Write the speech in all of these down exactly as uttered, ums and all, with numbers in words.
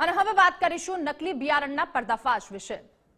અને હવે વાત કરીશું નકલી બિયારણના પર્દાફાશ વિશે।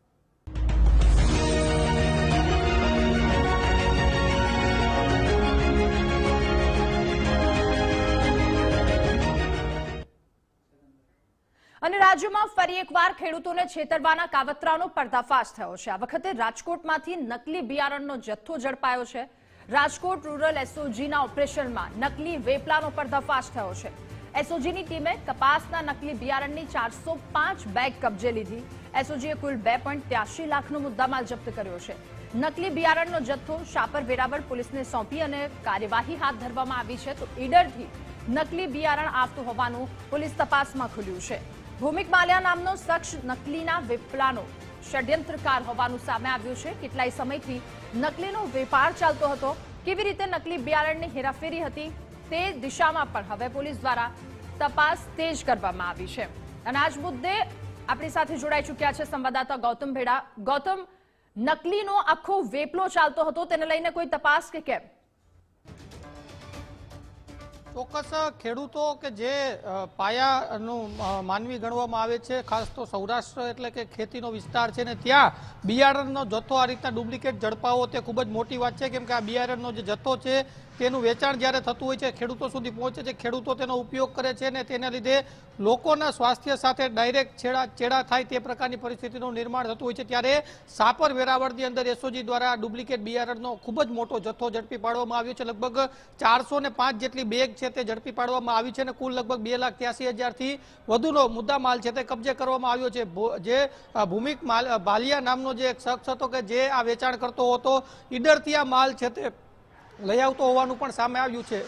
અને રાજ્યમાં ફરી એકવાર ખેડૂતોને છેતરવાના કાવતરાનો પર્દાફાશ થયો છે। આ વખતે રાજકોટમાંથી નકલી બિયારણનો જથ્થો ઝડપાયો છે। રાજકોટ રૂરલ એસઓજીના ઓપરેશનમાં નકલી વેપલાનો પર્દાફાશ થયો છે। એસઓજીની ટીમે કપાસના નકલી બિયારણની ચારસો પાંચ બેગ કબજે લીધી। એસઓજીએ કુલ બે પોઈન્ટ ત્યાસી લાખનો મુદ્દામાલ જપ્ત કર્યો છે। નકલી બિયારણનો જથ્થો શાપર વેરાવળ પોલીસને સોંપી અને કાર્યવાહી હાથ ધરવામાં આવી છે। તો ઈડરથી નકલી બિયારણ આવતું હોવાનું પોલીસ તપાસમાં ખુલ્યું છે। ભૂમિક માલ્યા નામનો શખ્સ નકલીના વેપલાનો ષડયંત્રકાર હોવાનું સામે આવ્યું છે। કેટલાય સમયથી નકલીનો વેપાર ચાલતો હતો। કેવી રીતે નકલી બિયારણની હેરાફેરી હતી તે દિશામાં પણ હવે પોલીસ દ્વારા તપાસ તેજ કરવામાં આવી છે। અને આજ મુદ્દે આપણી સાથે જોડાઈ ચૂક્યા છે સંવાદદાતા ગૌતમ ભેડા। ગૌતમ, નકલીનો આખો વેપલો ચાલતો હતો, તેને લઈને કોઈ તપાસ કે કેમ? ચોક્કસ ખેડૂતો કે જે પાયાનું માનવી ગણવામાં આવે છે, ખાસ તો સૌરાષ્ટ્ર એટલે કે ખેતીનો વિસ્તાર છે ને ત્યાં બિયારણનો જથ્થો આ રીતના ડુપ્લિકેટ ઝડપાવો તે ખૂબ જ મોટી વાત છે। કેમ કે આ બિયારણનો જે જથ્થો છે તેનું વેચાણ જ્યારે થતું હોય છે, ખેડૂતો સુધી પહોંચે છે, ખેડૂતો તેનો ઉપયોગ કરે છે ને તેના લીધે લોકોના સ્વાસ્થ્ય સાથે ડાયરેક્ટ છેડા ચેડા થાય તે પ્રકારની પરિસ્થિતિનું નિર્માણ થતું હોય છે। ત્યારે સાપર વેરાવળની અંદર એસઓજી દ્વારા ડુપ્લિકેટ બિયારણનો ખૂબ જ મોટો જથ્થો ઝડપી પાડવામાં આવ્યો છે। લગભગ ચારસો ને પાંચ જેટલી બેગ છે તે ઝડપી પાડવામાં આવી છે અને કુલ લગભગ બે લાખ ત્યાસી હજારથી વધુનો મુદ્દા માલ છે તે કબજે કરવામાં આવ્યો છે। જે ભૂમિક ભાલિયા નામનો જે એક શખ્સ હતો કે જે આ વેચાણ કરતો હતો, ઈડરથી આ માલ છે તે લઈ આવતો હોવાનું પણ સામે આવ્યું છે।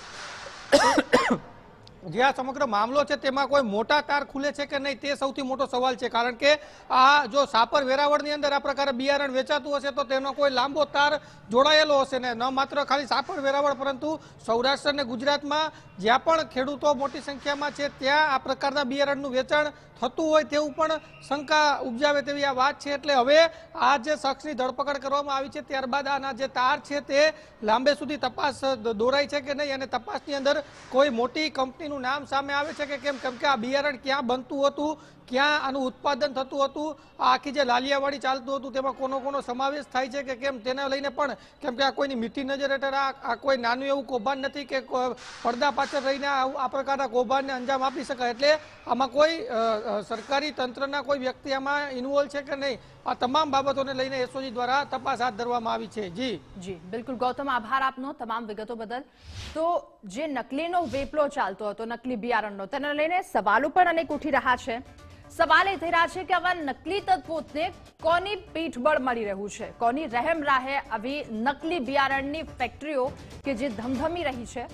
જે આ સમગ્ર મામલો છે તેમાં કોઈ મોટા તાર ખુલે છે કે નહીં તે સૌથી મોટો સવાલ છે। કારણ કે આ જો સાપર વેરાવળની અંદર આ પ્રકારે બિયારણ વેચાતું હશે તો તેનો કોઈ લાંબો તાર જોડાયેલો હશે ને ન માત્ર ખાલી સાપર વેરાવળ પરંતુ સૌરાષ્ટ્ર અને ગુજરાતમાં જ્યાં પણ ખેડૂતો મોટી સંખ્યામાં છે ત્યાં આ પ્રકારના બિયારણનું વેચાણ થતું હોય તેવું પણ શંકા ઉપજાવે તેવી આ વાત છે। એટલે હવે આ જે શખ્સની ધરપકડ કરવામાં આવી છે ત્યારબાદ આના જે તાર છે તે લાંબે સુધી તપાસ દોરાઈ છે કે નહીં અને તપાસની અંદર કોઈ મોટી કંપનીનું નામ સામે આવે છે કે કેમ, કેમ કે આ બિયારણ ક્યાં બનતું હતું, ક્યાં આનું ઉત્પાદન થતું હતું, આ આખી જે લાલિયાવાડી ચાલતું હતું તેમાં કોનો કોનો સમાવેશ થાય છે કે કેમ તેને લઈને પણ, કેમ કે આ કોઈની મીઠી નજર હેઠળ આ કોઈ નાનું એવું કૌભાંડ નથી કે પડદા પાછળ રહીને આ પ્રકારના કૌભાંડને અંજામ આપી શકાય। એટલે આમાં કોઈ સરકારી તંત્રના કોઈ વ્યક્તિ આમાં ઇન્વોલ્વ છે કે નહીં, આ તમામ બાબતોને લઈને એસઓજી દ્વારા તપાસ હાથ ધરવામાં આવી છે। જી જી બિલકુલ ગૌતમ, આભાર આપનો તમામ વિગતો બદલ। તો જે નકલીનો વેપલો ચાલતો હતો, નકલી બિયારણનો, તેને લઈને સવાલો પણ અનેક ઉઠી રહ્યા છે। સવાલ એ થઈ રહ્યા છે કે આવા નકલી તત્વોને કોની પીઠબળ મળી રહ્યું છે, કોની રહેમ રાહે આવી નકલી બિયારણની ફેક્ટરીઓ કે જે ધમધમી રહી છે।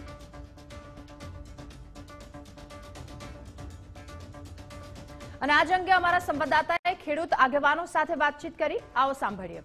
અને આજ અંગે અમારા સંવાદદાતાએ ખેડૂત આગેવાનો સાથે વાતચીત કરી, આવો સાંભળીએ।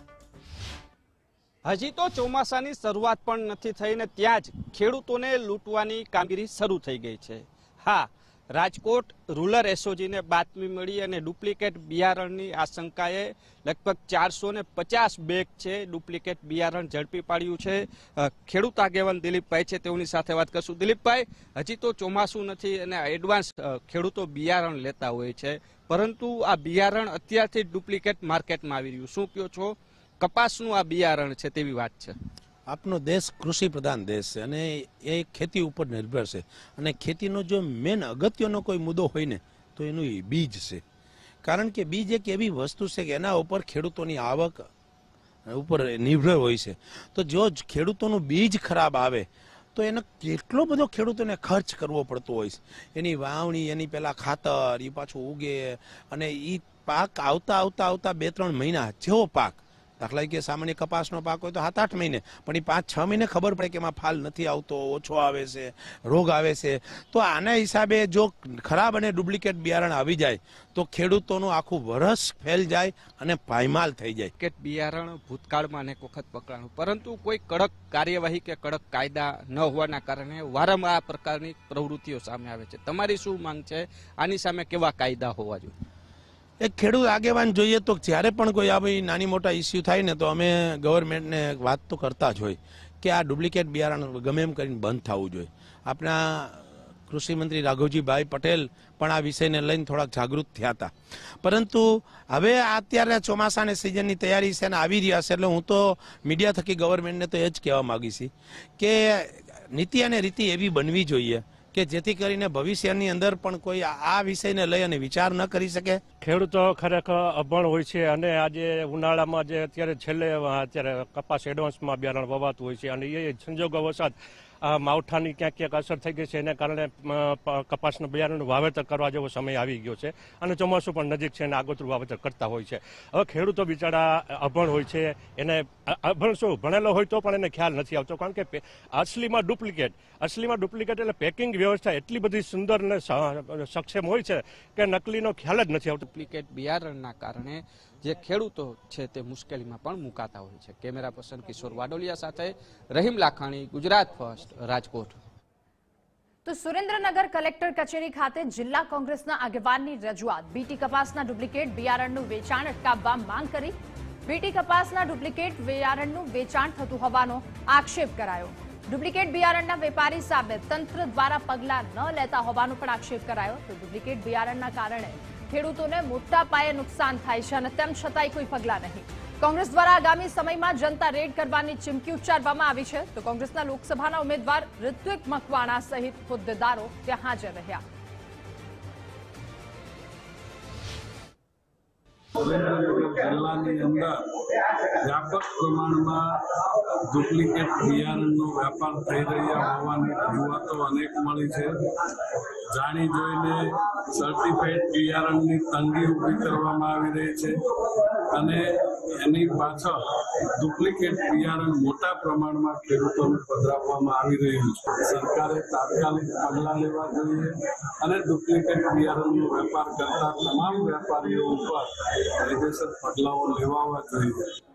હજી તો ચોમાસાની શરૂઆત પણ નથી થઈ ને ત્યાં જ ખેડૂતોને લૂંટવાની કામગીરી શરૂ થઈ ગઈ છે। હા, રાજકોટ રૂરલ એસઓજીને બાતમી મળી અને ડુપ્લિકેટ બિયારણની આશંકાએ લગભગ ચારસો ને પચાસ બેગ છે ડુપ્લિકેટ બિયારણ ઝડપી પાડ્યું છે। ખેડૂત આગેવાન દિલીપભાઈ છે, તેઓની સાથે વાત કરશું। દિલીપભાઈ, હજી તો ચોમાસું નથી અને એડવાન્સ ખેડૂતો બિયારણ લેતા હોય છે, પરંતુ આ બિયારણ અત્યારથી ડુપ્લિકેટ માર્કેટમાં આવી રહ્યું, શું કહો છો? કપાસનું આ બિયારણ છે તેવી વાત છે। આપનો દેશ કૃષિ પ્રધાન દેશ છે અને એ ખેતી ઉપર નિર્ભર છે અને ખેતીનો જો મેન અગત્યનો કોઈ મુદ્દો હોય ને તો એનું બીજ છે। કારણ કે બીજ એક એવી વસ્તુ છે કે એના ઉપર ખેડૂતોની આવક ઉપર નિર્ભર હોય છે। તો જો ખેડૂતોનું બીજ ખરાબ આવે તો એને કેટલો બધો ખેડૂતોને ખર્ચ કરવો પડતો હોય છે। એની વાવણી, એની પેલા ખાતર, એ પાછું ઉગે અને એ પાક આવતા આવતા આવતા બે ત્રણ મહિના જેવો પાક, દાખલા કે સામાન્ય કપાસનો પાક હોય તો સાત આઠ મહિને, પણ એ પાંચ છ મહિને ખબર પડે કે એમાં ફાલ નથી આવતો, ઓછો આવે છે, રોગ આવે છે। તો આના હિસાબે જો ખરાબ અને ડુપ્લિકેટ બિયારણ આવી જાય તો ખેડૂતોનું આખું વરસ ફેલ જાય અને પાયમાલ થઈ જાય। કે બિયારણ ભૂતકાળમાં અનેક વખત પકડાણું, પરંતુ કોઈ કડક કાર્યવાહી કે કડક કાયદા ન હોવાના કારણે વારંવાર આ પ્રકારની પ્રવૃત્તિઓ સામે આવે છે। તમારી શું માંગ છે, આની સામે કેવા કાયદા હોવા જોઈએ? એક ખેડૂત આગેવાન જોઈએ તો જ્યારે પણ કોઈ આવી નાની મોટા ઇસ્યુ થાય ને તો અમે ગવર્મેન્ટને વાત તો કરતા જ હોય કે આ ડુપ્લિકેટ બિયારણ ગમે એમ કરીને બંધ થવું જોઈએ। આપણા કૃષિ મંત્રી રાઘવજીભાઈ પટેલ પણ પણ આ વિષયને લઈને થોડાક જાગૃત થયા હતા. પરંતુ હવે અત્યારે ચોમાસાની સિઝનની તૈયારી છે અને આવી રહ્યા છે, એટલે હું તો મીડિયા થકી ગવર્મેન્ટને તો એ જ કહેવા માગીશ કે નીતિ અને રીતિ એવી બનવી જોઈએ કે જેથી કરીને ભવિષ્યની અંદર પણ કોઈ આ વિષયને લઈ અને વિચાર ન કરી શકે. ખેડૂતો ખરેખર અભણ હોય છે અને આજે ઉનાળામાં જે અત્યારે છેલ્લે અત્યારે કપાસ એડવાન્સમાં બિયારણ વવાતું હોય છે અને એ સંજોગો વરસાદ માવઠાની ક્યાંક ક્યાંક અસર થઈ ગઈ છે, એને કારણે કપાસનું બિયારણનું વાવેતર કરવા જેવો સમય આવી ગયો છે અને ચોમાસું પણ નજીક છે અને આગોતરું વાવેતર કરતા હોય છે. હવે ખેડૂતો બિચારા અભણ હોય છે, એને અભણ શું ભણેલો હોય તો પણ એને ખ્યાલ નથી આવતો, કારણ કે અસલીમાં ડુપ્લિકેટ અસલીમાં ડુપ્લિકેટ એટલે પેકિંગ વ્યવસ્થા એટલી બધી સુંદર અને સક્ષમ હોય છે કે નકલીનો ખ્યાલ જ નથી આવતો. ડુપ્લિકેટ બિયારણના કારણે જે ખેડૂતો છે તે મુશ્કેલીમાં પણ મુકાતા હોય છે. કેમેરા પર્સન કિશોર વાડોલિયા સાથે રહીમ લાખાણી, ગુજરાત ફર્સ્ટ, રાજકોટ. તો સુરેન્દ્રનગર કલેક્ટર કચેરી ખાતે જિલ્લા કોંગ્રેસના આગેવાનની રજૂઆત. બીટી કપાસના ડુપ્લિકેટ બિયારણનું વેચાણ અટકાવવા માંગ કરી. બીટી કપાસના ડુપ્લિકેટ બિયારણનું વેચાણ થતું હોવાનો આક્ષેપ કરાયો. ડુપ્લિકેટ બિયારણના વેપારી સામે તંત્ર દ્વારા પગલાં ન લેતા હોવાનો પણ આક્ષેપ કરાયો. તો ડુપ્લિકેટ બિયારણના કારણે ખેડૂતોને મોટા પાયે નુકસાન થાય છે અને તેમ છતાંય કોઈ પગલાં નહીં. કોંગ્રેસ દ્વારા આગામી સમયમાં જનતા રેડ કરવાની ચીમકી ઉચ્ચારવામાં આવી છે. તો કોંગ્રેસના લોકસભાના ઉમેદવાર ઋત્વિક મકવાણા સહિત હોદ્દેદારો ત્યાં હાજર રહ્યા. સુરેન્દ્રનગર જિલ્લાની અંદર વ્યાપક પ્રમાણમાં ડુપ્લિકેટ બિયારણનો વેપાર થઈ રહ્યા હોવાની રજૂઆતો અનેક મળી છે. જાણી જોઈને સર્ટિફાઈડ બિયારણની તંગી ઊભી કરવામાં આવી રહી છે અને એની પાછળ ડુપ્લિકેટ બિયારણ મોટા પ્રમાણમાં ખેડૂતોને પધરાવવામાં આવી રહ્યું છે. સરકારે તાત્કાલિક પગલાં લેવા જોઈએ અને ડુપ્લિકેટ બિયારણનો વેપાર કરતા તમામ વેપારીઓ ઉપર કાયદેસર પગલાઓ લેવા જોઈએ.